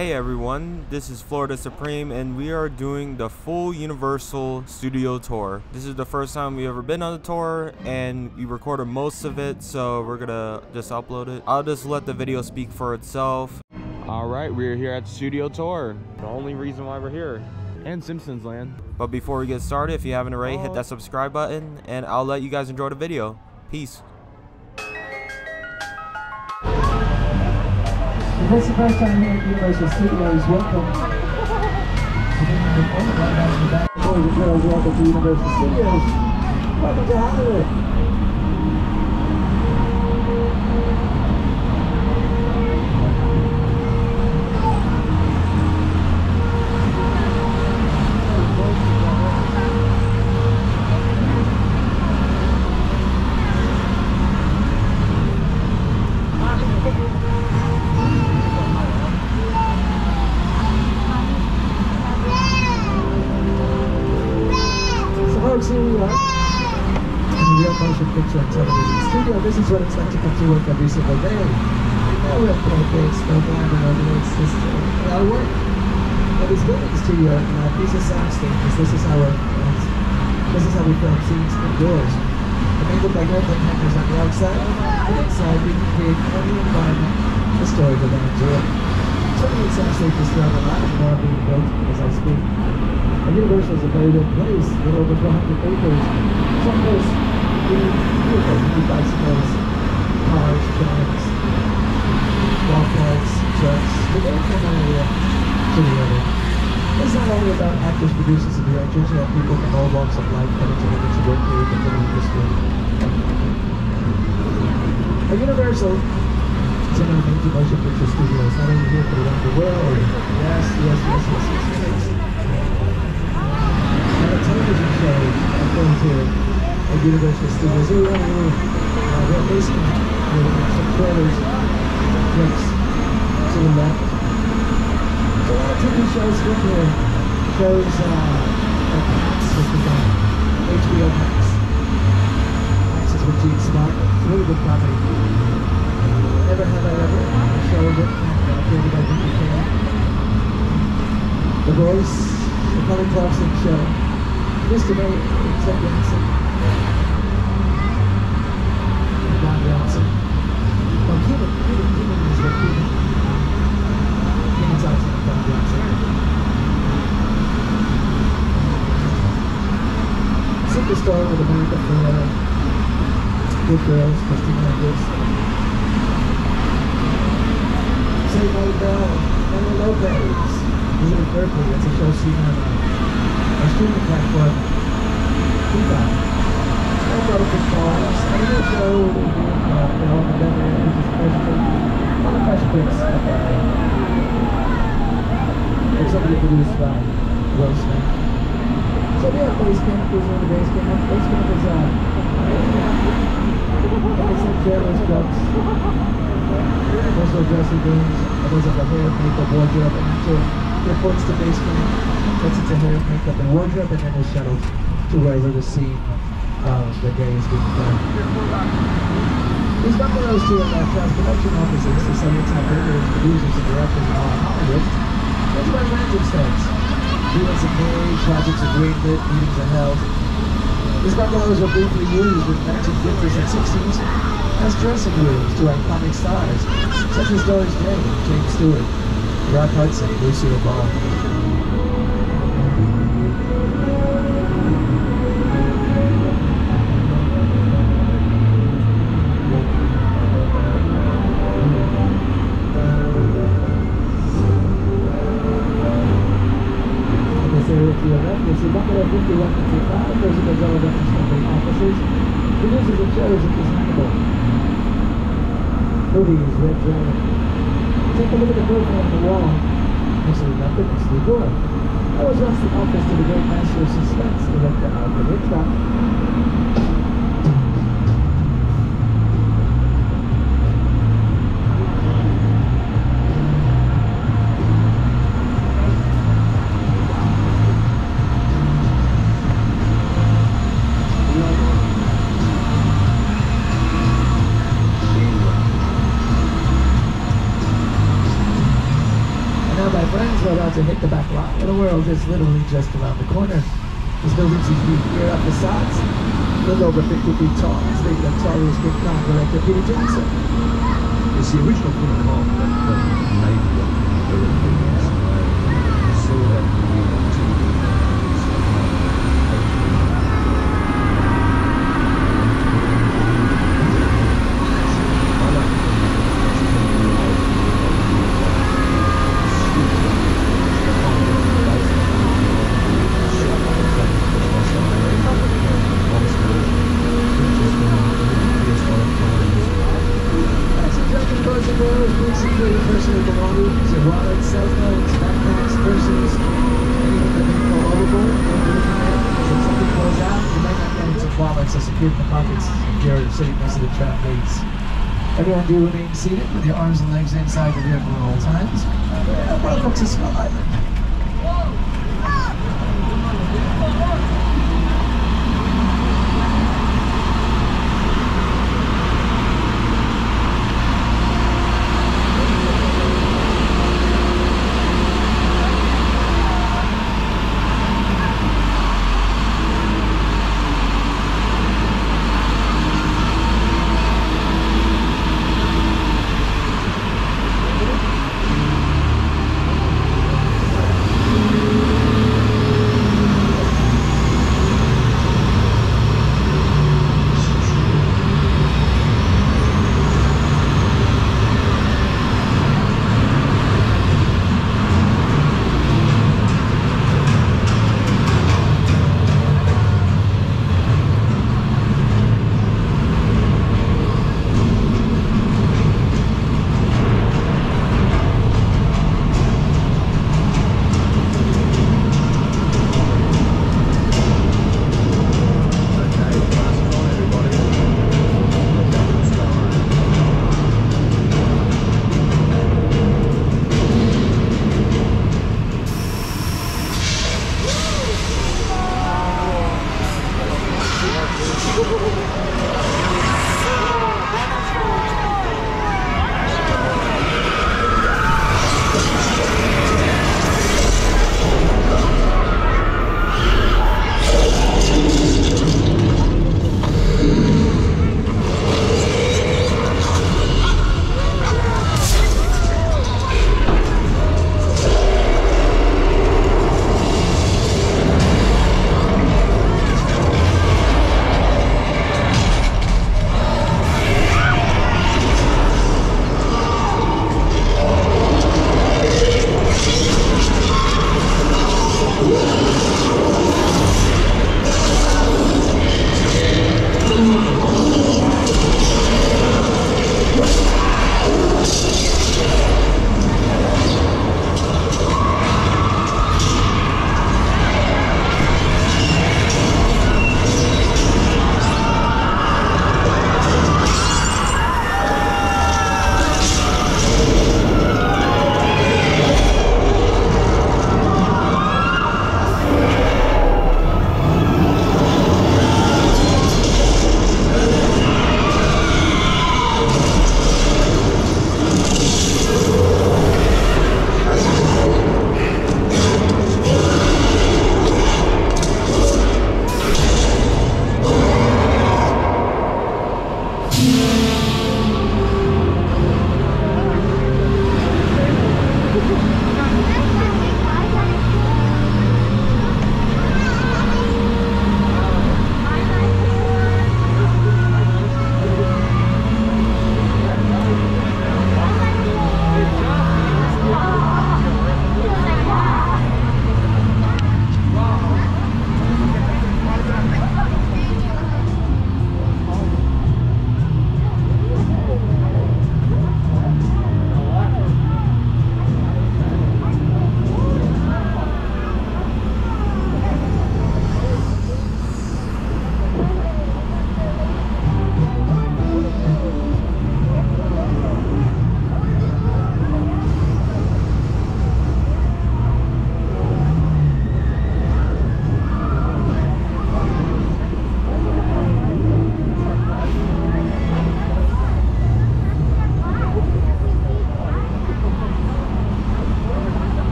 Hey everyone, this is Florida Supreme and we are doing the full Universal Studio tour. This is the first time we've ever been on the tour and we recorded most of it, so we're gonna just upload it. I'll just let the video speak for itself. Alright, we're here at the studio tour. The only reason why we're here. And Simpsons Land. But before we get started, if you haven't already, hit that subscribe button and I'll let you guys enjoy the video. Peace. If it's the first time here at Universal Studios, welcome. Boys and girls, welcome to Universal Studios. Welcome to Hollywood. Here we are in the real motion picture and television studio. This is what it's like to come to work every single day. No real pancakes, no glamour, no it's just a lot of work. But this building studio, these are sound stages. This is how we film scenes indoors. It may look like airplane hangars on the outside, but inside we can create any environment, the story we're going to do it. Certainly sound stages throughout the lot more being built as I speak. Universal is a very big place, a little over 400 acres. Someplace beautiful, you can bicycles, cars, trucks, golf carts, trucks, the very kind of area to the other. It's not only about actors, producers, and directors. You have people from all walks of life coming together to work here in the film industry. At Universal, it's one of the major motion picture studios, not only here but around the world. Yes. Television shows are filmed here at Universal Studios. Here we have a little basement with some trailers, clips to the left. So a lot of TV shows filmed here. Shows like Max, which is on HBO Max. Max is with Gene Smart. Really good comedy. Never Have I Ever, a show with created by Vicky King. The Voice, the Kelly Clarkson Show. Mr. May, Ted Danson, Don Johnson. Well, Keegan is what Keegan. Keegan's also Don Johnson. Superstar with America Ferrera. Good Girls, Christina Andrews. Say No Bell, Emma Lopez. Visiting Berkeley, that's a show seen on our streaming platform, Peacock. And Broken Cars, and a show on the Denver, which is on the Fresh Prince. It's somebody produced by Will Smith. So we have Base Camp, who's on the Base Camp. Base Camp is some trailers, trucks, personal dressing rooms, and there's like a hair, makeup, wardrobe, and actually reports to Base Camp. Gets into hair, makeup, and wardrobe, and then is shuttled to wherever the scene of the day is being done. These bungalows too are production offices to some of the top writers, producers, and directors in all of Hollywood. That's where random starts. Meetings are made, projects are greenlit, meetings are held. These bungalows were briefly used in the 1950s and 60s as dressing rooms to iconic stars, such as Doris Day, James Stewart, Rock Hudson, Lucille Ball. To your left, you'll see Bungalow 51 and 55. Those are the relevant company offices. Producers and shows at this Hannibal. Movies, Red Dragon. Take a look at the profile on the wall. Next to the method, next to the door. That was once the office to the great master of suspense, director Alfred Hitchcock. Now, my friends, we're about to hit the back lot. The world is literally just around the corner. This building's here up the sides, a little over 50 feet tall. It's named the tallest big con director Peter Jackson. It's the original Plymouth Hall, but maybe the things so that we want to Security personal belongings, your wallets, cell phones, backpacks, purses, anything that may fall overboard. If something falls out, you might not get some wallets or secure the pockets if you're sitting next to the trap gates. Everyone do remain seated with your arms and legs inside the vehicle at all times. Welcome to Skull Island.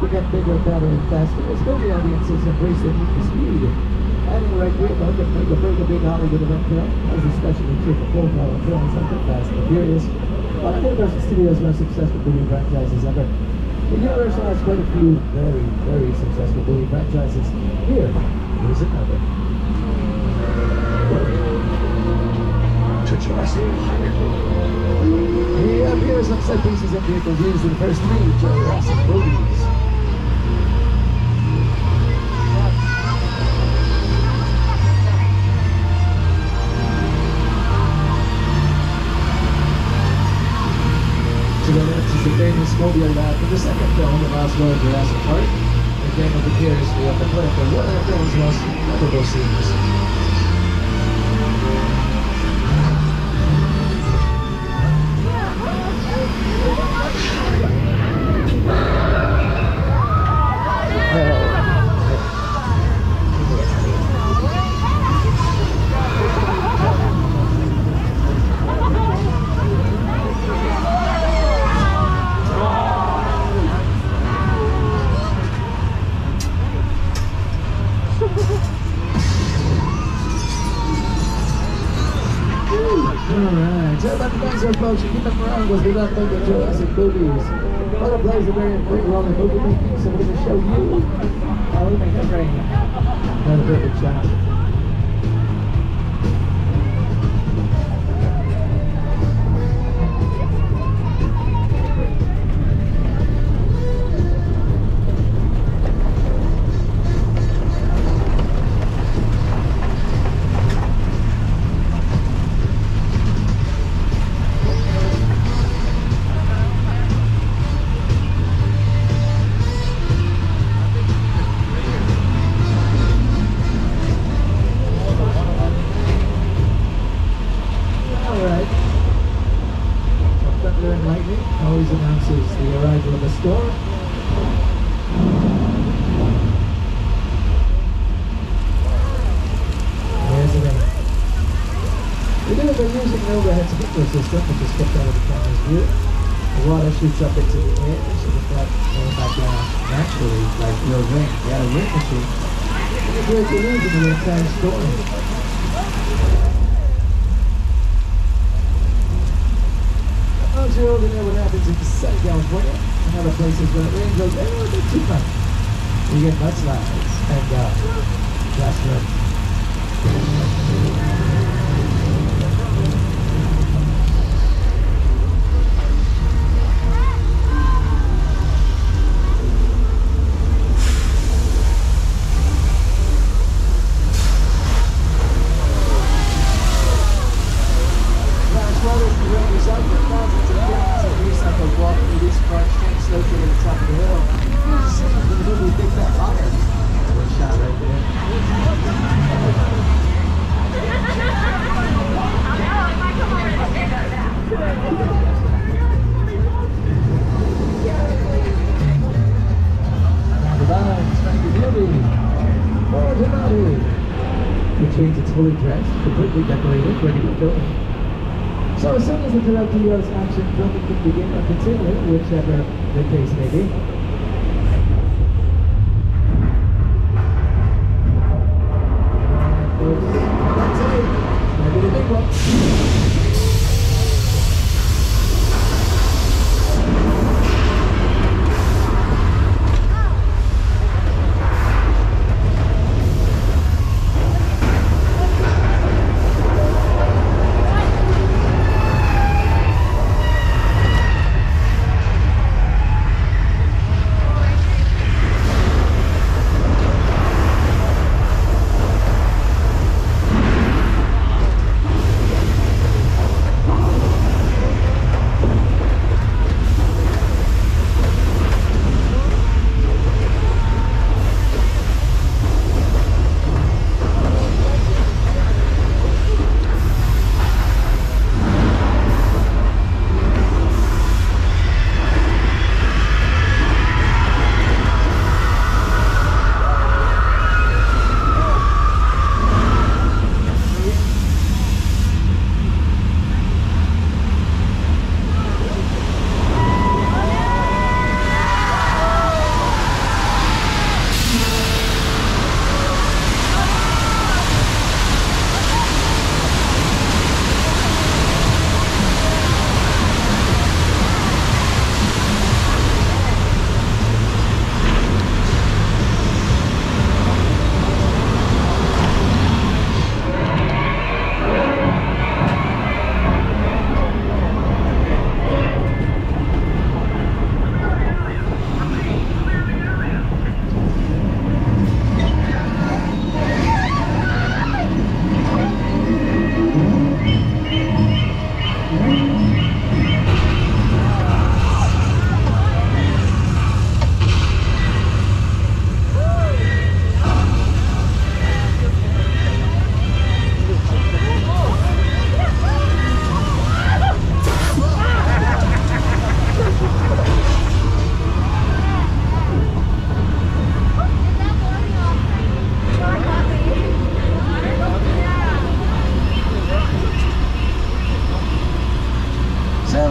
get bigger, better, and faster. As movie audiences embrace the need for speed. Adding the right vehicle can make or break a big Hollywood event film, as especially true for full-power films like The Fast and the Furious. One of Universal Studios' most successful movie franchises ever. The Universal has quite a few very, very successful movie franchises. Here is another. He appears on set pieces and vehicles used in the first 3 Jurassic movies. To the left is the famous mobile lab from the second film, The Last War of Jurassic Park. The game of appears to be at the foot of one of the film's most memorable scenes. Alright, so about the guys are folks, you keep them around was without making Jurassic movies. Other plays a very important role in movie making, so we're going to show you how we make it rain. Another perfect shot. Always announces the arrival of a storm. There's the rain. We do have a using an overhead sprinkler system, which is kept out of the camera's view. The water shoots up into the air, so the flood going back down naturally, like real rain. We had a rain machine. And you break the news in the entire storm. Over there what happens in Southern California and other places when it rains goes, oh, a bit too much. You get mudslides and flash floods. It's fully dressed, completely decorated, ready for filming. So as soon as the director yells action, filming can begin or continue, whichever the case may be. That's it. Maybe the big one.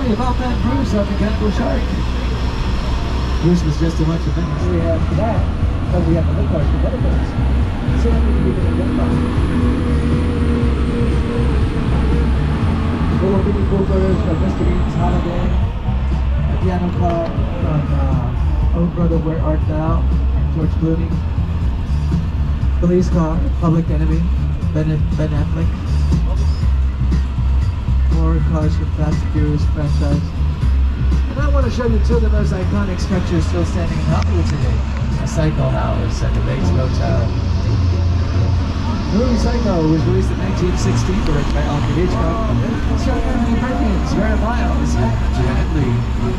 you about that Bruce on the Cannibal Shark. Bruce was just too much of a finish. We have that, but we have the look cars for better boats. So I'm going to give it a look car. Little Mini Coopers from Mr. Eaton's Holiday. A piano car from Oh Brother Where Art Thou? George Clooney. Police car, Public Enemy, Ben Affleck. More cars from Fast and Furious franchise. And I want to show you two of the most iconic structures still standing in Hollywood today. A Psycho House at the Bates Motel. The movie Psycho was released in 1960, directed by Alfred Hitchcock. Starring Anthony Perkins, Vera Miles, Janet Leigh.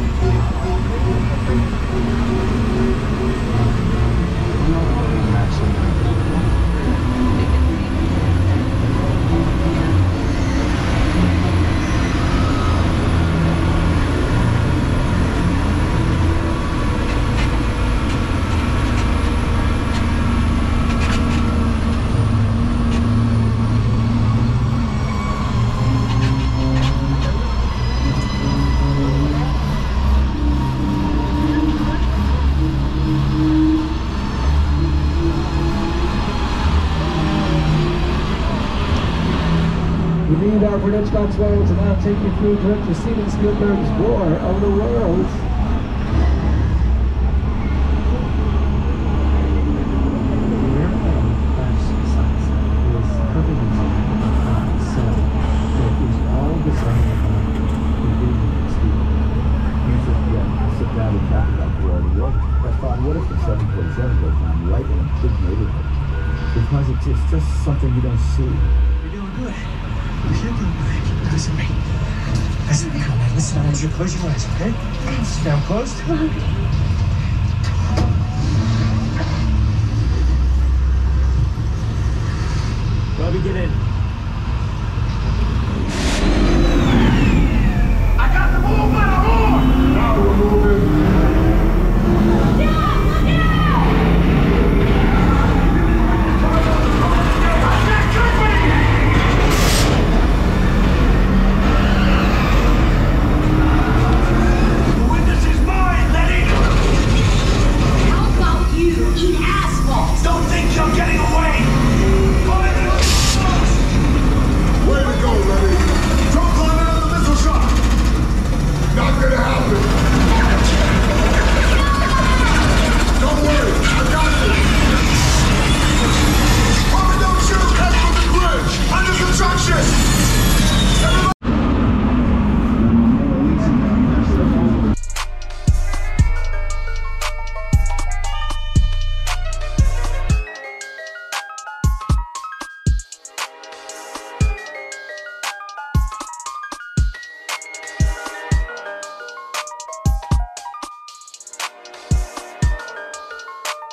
We leave Alfred Hitchcock's world to now take you through director Steven Spielberg's War of the Worlds. What if the 747 goes down right in a big neighborhood? Because it's just something you don't see. You're doing good. You're doing good. Listen to me. Listen to me, man. Listen, I want you to close your eyes, okay? Now closed. Bobby, get in.